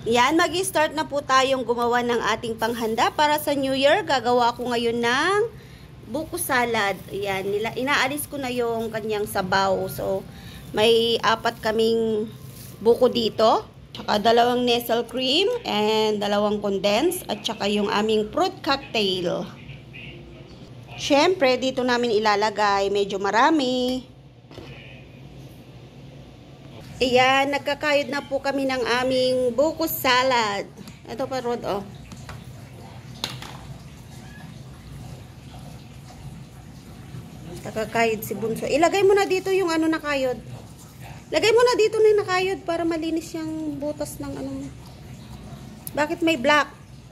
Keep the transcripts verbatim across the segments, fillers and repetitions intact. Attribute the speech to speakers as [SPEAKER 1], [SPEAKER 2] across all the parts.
[SPEAKER 1] Yan, mag-start na po tayong gumawa ng ating panghanda para sa New Year. Gagawa ko ngayon ng buko salad. Yan, nila, inaalis ko na yung kanyang sabaw. So, may apat kaming buko dito. Tsaka dalawang nestle cream and dalawang condensed. At tsaka yung aming fruit cocktail. Siyempre, dito namin ilalagay. Medyo marami. Ayan, nagkakayod na po kami ng aming buko salad. Ito pa, Rod, oh. Nakakayod si Bunso. Ilagay mo na dito yung ano nakayod. Lagay mo na dito na yung nakayod para malinis yung butas ng ano. Bakit may black?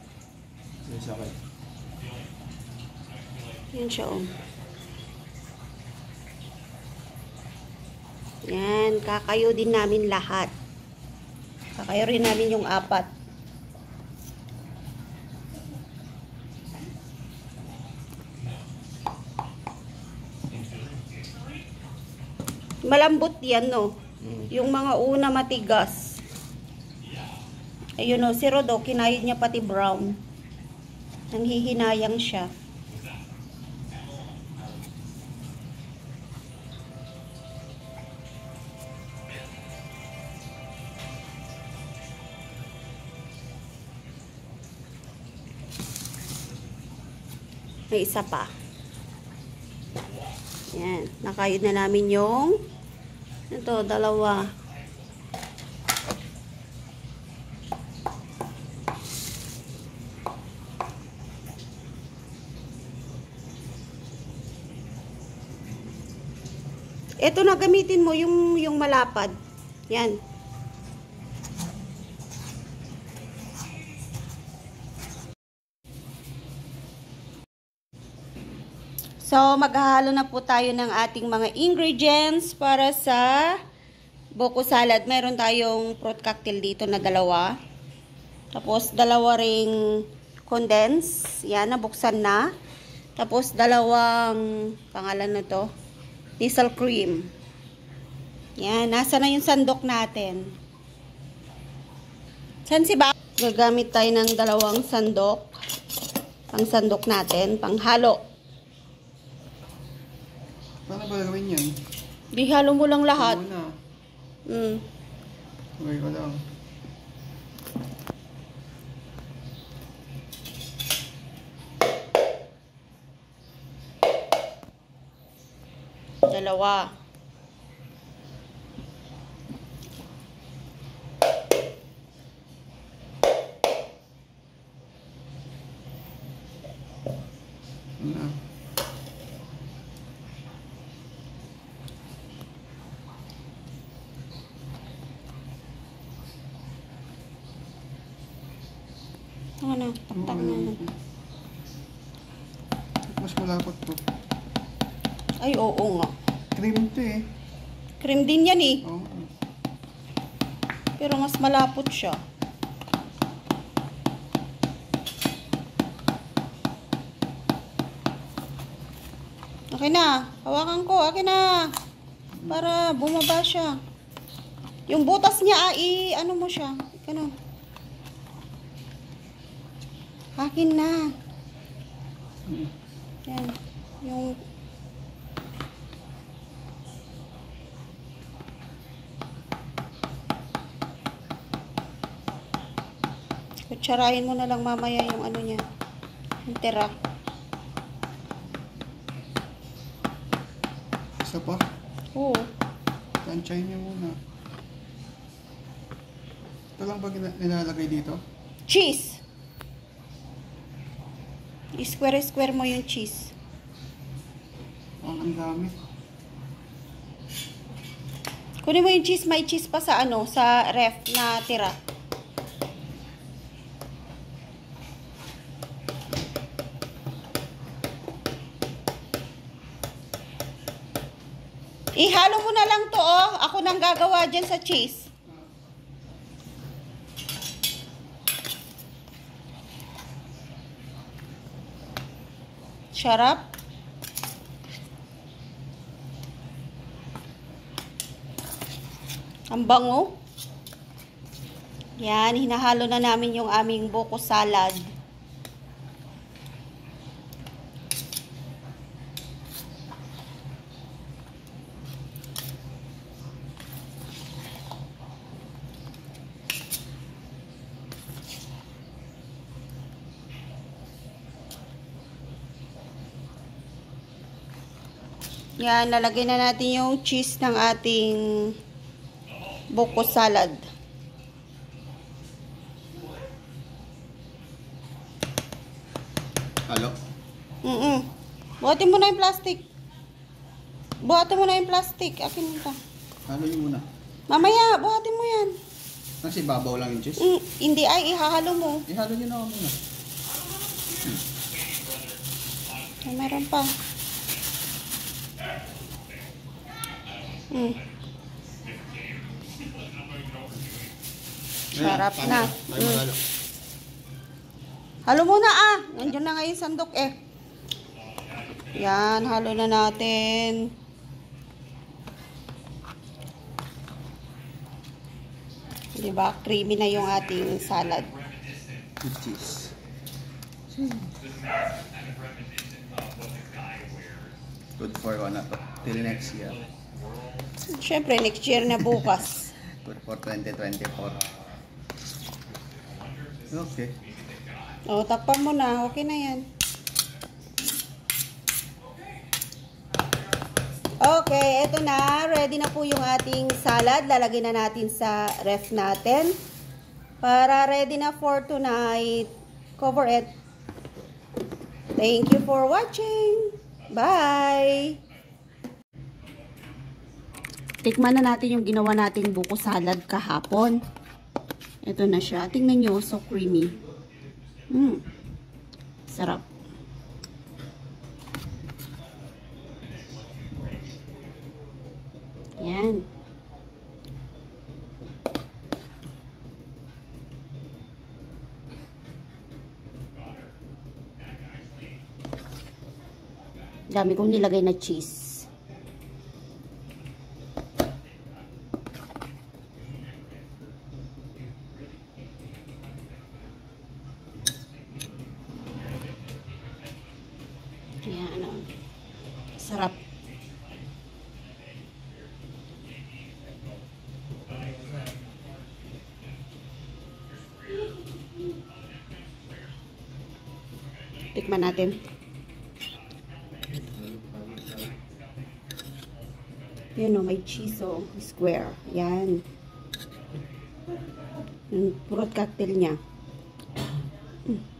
[SPEAKER 1] Yan siya, oh. Yan, kakayo din namin lahat. Kakayo rin namin yung apat. Malambot yan, no? Yung mga una matigas. Ayun, no? Si Rodo, kinayod niya pati brown. Nanghihinayang siya. May isa pa. Yan. Nakayod na namin yung ito, dalawa. Ito na gamitin mo yung yung malapad. Yan. So, maghahalo na po tayo ng ating mga ingredients para sa buko salad. Meron tayong fruit cocktail dito na dalawa. Tapos, dalawa ring condense. Yan, nabuksan na. Tapos, dalawang, pangalan na to, nestle cream. Yan, nasa na yung sandok natin. San si ba? Gagamit tayo ng dalawang sandok. Pang sandok natin, pang halo.
[SPEAKER 2] Paano ba gawin yan?
[SPEAKER 1] Di halo mo lang lahat.
[SPEAKER 2] Muna.
[SPEAKER 1] Mm.
[SPEAKER 2] Okay ko lang.
[SPEAKER 1] Dalawa.
[SPEAKER 2] Ano?
[SPEAKER 1] Ano, taktak na.
[SPEAKER 2] Mas malapot to.
[SPEAKER 1] Ay, oo nga.
[SPEAKER 2] Cream to eh.
[SPEAKER 1] Cream din yan eh.
[SPEAKER 2] Oo.
[SPEAKER 1] Pero mas malapot siya. Okay na. Hawakan ko. Okay na. Para bumaba siya. Yung butas niya, ay, ano mo siya. Ano? Akin na. Yan. Yung kutsarahin mo na lang mamaya yung ano niya. Yung tira.
[SPEAKER 2] Isa pa?
[SPEAKER 1] Oo.
[SPEAKER 2] Tansyahin niyo muna. Ito lang ba nilalagay dito?
[SPEAKER 1] Cheese. I-square-square mo yung cheese.
[SPEAKER 2] Oh, ang dami.
[SPEAKER 1] Kunin mo yung cheese. May cheese pa sa ano, sa ref na tira. Ihalo mo na lang to, oh. Ako nang gagawa dyan sa cheese. Sarap. Ang bango. Yan, hinahalo na namin yung aming buko salad. Yan, lalagay na natin yung cheese ng ating buko salad.
[SPEAKER 2] Halo?
[SPEAKER 1] Mm-mm. Buhatin mo na yung plastic. Buhatin mo na yung plastic. Akin mo ito.
[SPEAKER 2] Halo nyo muna.
[SPEAKER 1] Mamaya, buhatin mo yan.
[SPEAKER 2] Kasi babaw lang yung cheese.
[SPEAKER 1] Mm, hindi ay, ihahalo mo.
[SPEAKER 2] Ihalo nyo na muna.
[SPEAKER 1] Ay, meron pa. Mm. Sarap
[SPEAKER 2] Ayan,
[SPEAKER 1] na.
[SPEAKER 2] paano? Ay,
[SPEAKER 1] Mm.
[SPEAKER 2] mahalo.
[SPEAKER 1] Halo muna ah. Nandiyan na nga yung sandok eh. Yan, halo na natin. Diba? Creamy na yung ating salad.
[SPEAKER 2] With cheese. Good for ano to. Till next year.
[SPEAKER 1] Siyempre, next year na bukas.
[SPEAKER 2] Good for twenty twenty-four. Okay.
[SPEAKER 1] O, takpan mo na. Okay na yan. Okay, eto na. Ready na po yung ating salad. Lalagay na natin sa ref natin. Para ready na for tonight. Cover it. Thank you for watching. Bye! Tikman na natin yung ginawa nating buko salad kahapon. Ito na siya. Tingnan nyo, so creamy. Mm. Sarap. Yan. Dami kong nilagay na cheese. Yan, ano. Sarap. Tikman natin. Yan o, may cheese o, square. Yan. Yung fruit cocktail niya. Mm.